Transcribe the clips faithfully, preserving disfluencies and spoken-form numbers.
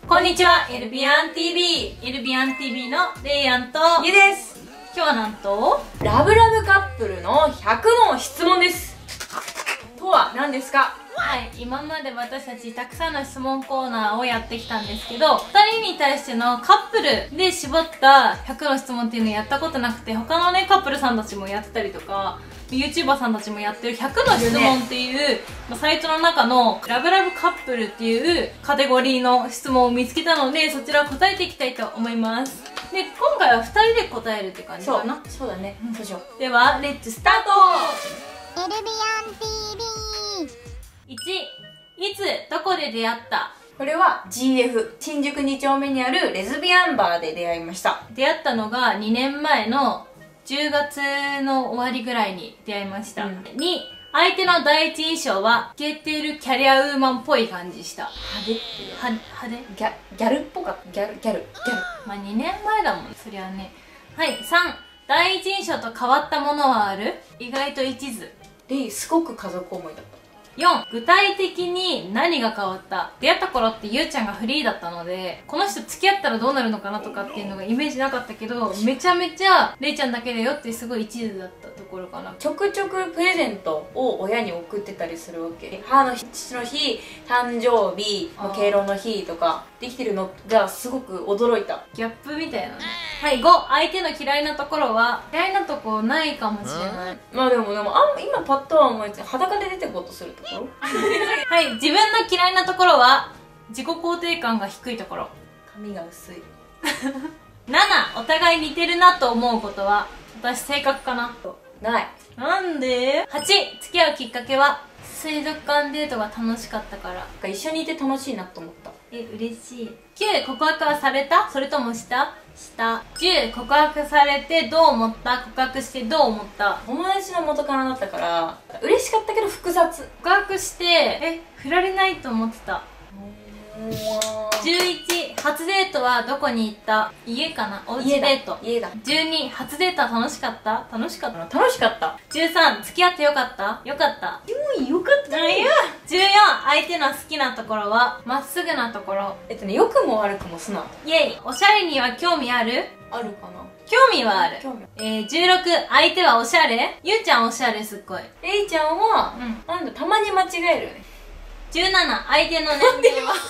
こんにちは、エルビアン ティービー エルビアン ティービー のレイアンとゆです。 今日はなんとラブラブカップルのひゃくの質問です。とは何ですか？ はい、今まで私たちたくさんの質問コーナーをやってきたんですけど、ふたりに対してのカップルで絞ったひゃくの質問っていうのをやったことなくて、他のねカップルさんたちもやってたりとか YouTuber さんたちもやってるひゃくの質問っていう、ね、サイトの中のラブラブカップルっていうカテゴリーの質問を見つけたので、そちらを答えていきたいと思います。で、今回はふたりで答えるって感じかな。 そうそうだね、うん、そうしよう。 ではレッツスタート。 エルビアン ティービー。 いち、いつどこで出会った？ これは ジーエフ 新宿に丁目にあるレズビアンバーで出会いました。 出会ったのがにねんまえのじゅうがつの終わりぐらいに出会いました。うん、に、相手の第一印象はイケてるキャリアウーマンっぽい感じした。 派手っていう。 は派手ギャギャルっぽかった。ギャルギャルギャル。 まあにねんまえだもんそりゃね。はい。さん、第一印象と変わったものはある？意外と一途。 レイすごく家族思いだった。 よん、具体的に何が変わった？出会った頃ってゆうちゃんがフリーだったので、この人付き合ったらどうなるのかなとかっていうのがイメージなかったけど、めちゃめちゃれいちゃんだけだよってすごい一途だったところかな。 ちょくちょくプレゼントを親に送ってたりするわけ。母の日、父の日、誕生日、敬老の日とかできてるのがすごく驚いた。 ギャップみたいなね。はい。ご、相手の嫌いなところは嫌いなとこないかもしれない。 まあでもでもあん今パッとは思いつい裸で出てこうとするところはい。自分の嫌いなところは自己肯定感が低いところ。 髪が薄い。 なな、お互い似てるなと思うことは？私性格かな。 ない。 なんで？はち、付き合うきっかけは水族館デートが楽しかったから。 一緒にいて楽しいなと思った。 え、嬉しい。きゅう、告白はされた？それともした？した。じゅう、告白されてどう思った？告白してどう思った？ 友達の元カノだったから嬉しかったけど複雑。 告白してえ、振られないと思ってた。じゅういち、初デートはどこに行った？家かな？おうちデート。 家だ。 じゅうに、初デートは楽しかった？楽しかった。 楽しかった。 じゅうさん、付き合ってよかった？よかった。 うん、よかったね。 じゅうよん、相手の好きなところはまっすぐなところ。 えっとね、良くも悪くも素直。 イエイ。おしゃれには興味ある？ あるかな。 興味はある。 興味。 えー、じゅうろく、相手はおしゃれ？ゆうちゃんおしゃれすっごい。 レイちゃんは、うん、なんだ、たまに間違えるよね。 じゅうなな、相手の年齢は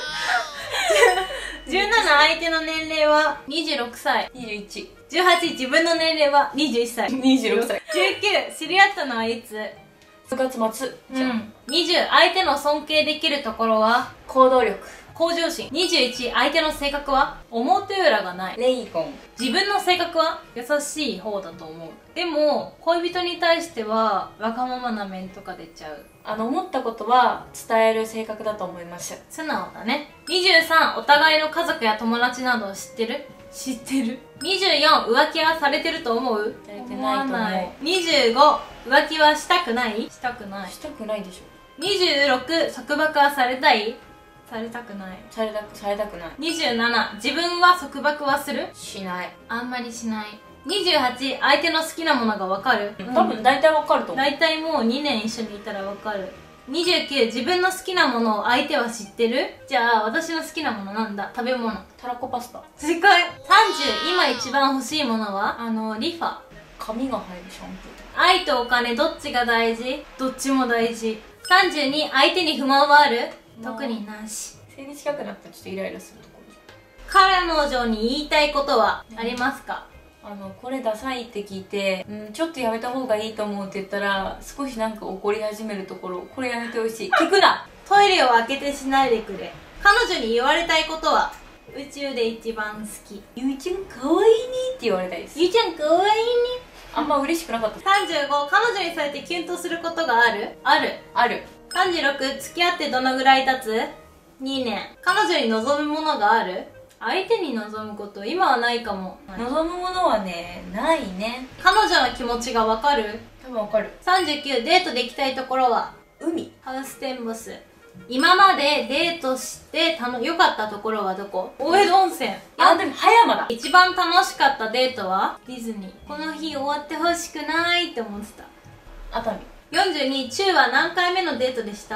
じゅうなな、相手の年齢はにじゅうろくさい。 にじゅういち。 じゅうはち、自分の年齢はにじゅういっさい。 にじゅうろくさい。 じゅうきゅう、知り合ったのはいつ？ くがつまつ。 うん。にじゅう、相手の尊敬できるところは行動力。 向上心。にじゅういち、相手の性格は表裏がない。 レイコン。 自分の性格は優しい方だと思う。でも恋人に対してはわがままな面とか出ちゃう。 あの思ったことは伝える性格だと思います。 素直だね。にじゅうさん、お互いの家族や友達などを知ってる？知ってる。にじゅうよん、浮気はされてると思う？ されてないと思う。 にじゅうご、浮気はしたくない？したくない。 したくないでしょ。 にじゅうろく、束縛はされたい？されたくない。 されたくされたくない。 にじゅうなな、自分は束縛はする？ しない。 あんまりしない。にじゅうはち、相手の好きなものがわかる？ 多分大体わかると思う。 大体もうにねん一緒にいたらわかる。にじゅうきゅう、自分の好きなものを相手は知ってる？じゃあ私の好きなものなんだ？食べ物。 たらこパスタ。 正解。さんじゅう、今一番欲しいものはあのリファ。 髪が生えるシャンプー。 愛とお金どっちが大事？どっちも大事。さんじゅうに、相手に不満はある？特になし。 生理近くなったらちょっとイライラするところ。 彼女に言いたいことはありますか？ あのこれダサいって聞いて、うん、ちょっとやめた方がいいと思うって言ったら少しなんか怒り始めるところ、これやめてほしい。聞くな。 トイレを開けてしないでくれ。彼女に言われたいことは宇宙で一番好き。 ゆいちゃんかわいいねって言われたいです。 ゆいちゃんかわいいね。 あんま嬉しくなかった。 さんじゅうご、彼女にされてキュンとすることがある？ある。 ある。 さんじゅうろく、付き合ってどのぐらい経つ？にねん。彼女に望むものがある？相手に望むこと、今はないかも。 望むものはね、ないね。 彼女の気持ちがわかる？ 多分わかる。 さんじゅうきゅう、デートで行きたいところは海。 ハウステンボス。今までデートしてたの良かったところはどこ？大江戸温泉。 あ、でも葉山だ。 一番楽しかったデートはディズニー。この日終わってほしくないって思ってた。 熱海。 よんじゅうに、中は何回目のデートでした？いっ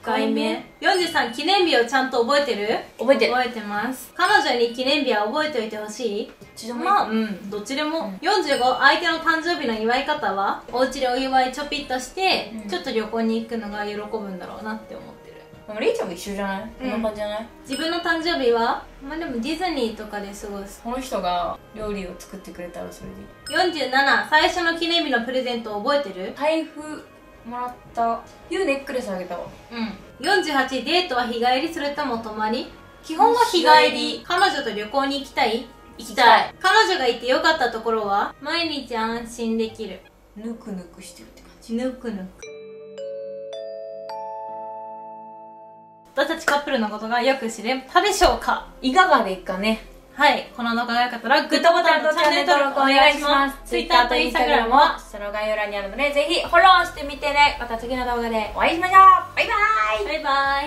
かいめ。よんじゅうさん、記念日をちゃんと覚えてる？ 覚えてる。 覚えてます。彼女に記念日は覚えておいてほしい？ どっちでもいい。 まあ、うん、どっちでも。うん、よんじゅうご、相手の誕生日の祝い方はお家でお祝いちょぴっとして、うん、ちょっと旅行に行くのが喜ぶんだろうなって思ってる。 でもレイちゃんも一緒じゃない？こんな感じじゃない？ 自分の誕生日はまあでもディズニーとかで過ごす。 この人が料理を作ってくれたらそれでいい。よんじゅうなな、最初の記念日のプレゼントを覚えてる？ 財布もらった。ユーネックレスあげたわ。 うん。よんじゅうはち、デートは日帰りそれとも泊まり？基本は日帰り。彼女と旅行に行きたい？行きたい。彼女がいてよかったところは毎日安心できる。 ぬくぬくしてるって感じ。 ぬくぬく。私たちカップルのことがよく知れたでしょうか？ いかがですかね。 はい。この動画が良かったらグッドボタンとチャンネル登録お願いします。Twitter と Instagram もその概要欄にあるのでぜひフォローしてみてね。また次の動画でお会いしましょう。バイバーイ。 バイバイ。